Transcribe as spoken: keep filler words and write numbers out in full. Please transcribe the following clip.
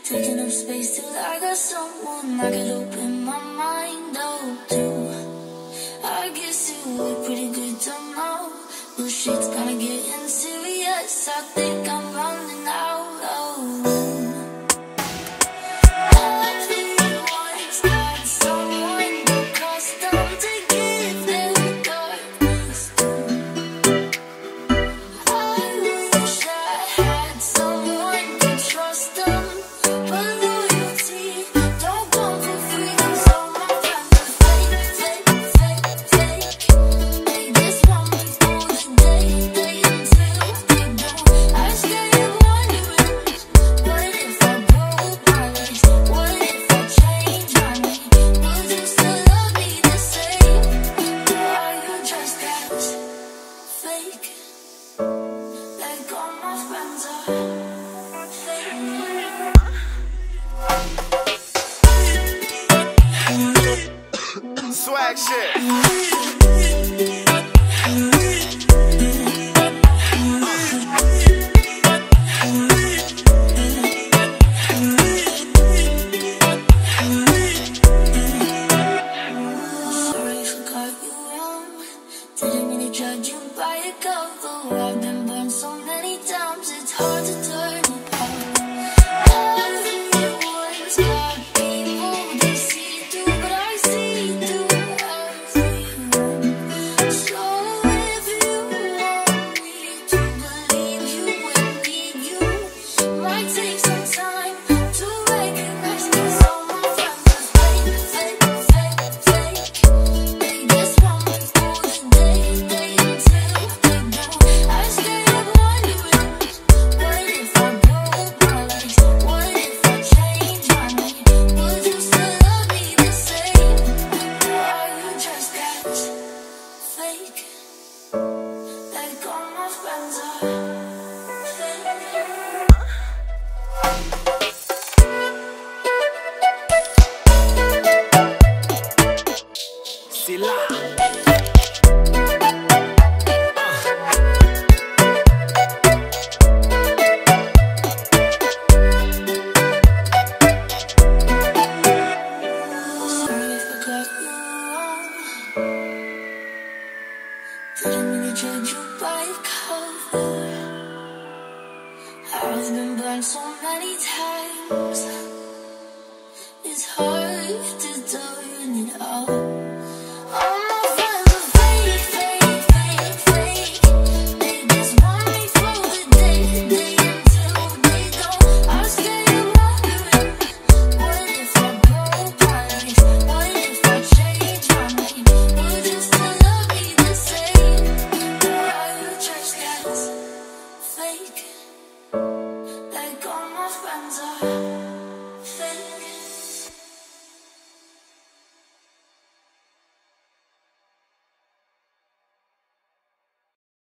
Taking up space till I got someone I could open my mind up to. I guess it would be pretty good to know, but shit's gonna get serious. I think I'm running out of room. Everyone's got someone accustomed to give their darkness to. I wish I had someone to trust them, but loyalty don't come for free. So my friends are fake, fake, fake, fake. They just want me for the day, day until they don't. I stay up wondering, what if I broke my legs? What if I changed my name? Would you still love me the same? Or are you just as fake? Like all my friends are fake. Swag shit. Sorry if I got you wrong. Didn't mean to judge you by your cover. I've been burned so many times, it's hard to turn it off. Everyone's got people they see through, but I see through everyone. So if you want me to believe you and need you, might take some time to recognize, 'cause all my friends are fake, fake, fake, fake. They just want me for the day, day until they don't. I stay up wondering, what if I broke my legs? What if I changed my name? Would you still love me the same? Or are you just as fake? Like all my friends are fake. Sila. Sorry if I got you wrong. Didn't mean to judge you by your cover. I've been burned so many times, it's hard